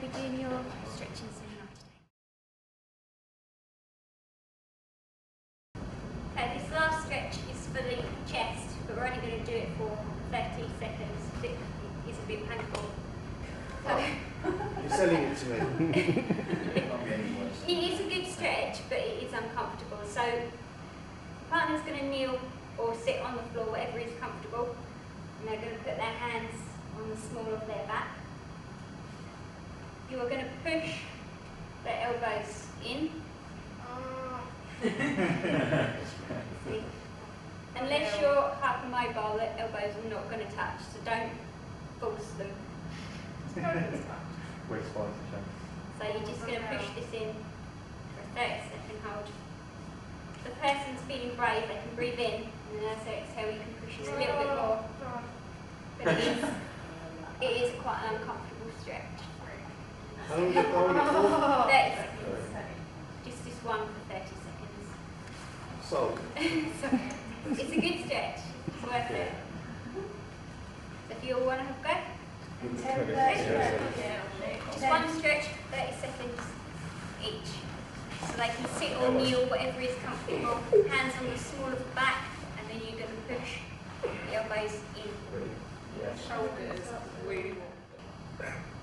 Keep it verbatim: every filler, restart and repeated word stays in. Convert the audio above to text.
be doing your stretching seminar today. Okay, this last stretch is for the chest, but we're only going to do it for thirty seconds. It is a bit painful. So You're selling it to me. it is a good stretch, but it is uncomfortable. So the partner's going to kneel or sit on the floor, whatever is comfortable, and they're going to put their hands on the small of their back. You are going to push the elbows in. See? Unless you're hypermobile, the elbows are not going to touch, so don't force them. So you're just going to push this in for a thirty second hold. If the person's feeling brave, they can breathe in, and then as they exhale, you can push it a little bit more. But it is, it is quite an uncomfortable stretch. How long is it for? thirty seconds. Just this one for thirty seconds. So, So, it's a good stretch. It's worth it. So if you all want to have a go. Just one stretch, thirty seconds each. So they can sit or kneel, whatever is comfortable. Hands on the small of the back, and then you're going to push the elbows in. Shoulders really warm.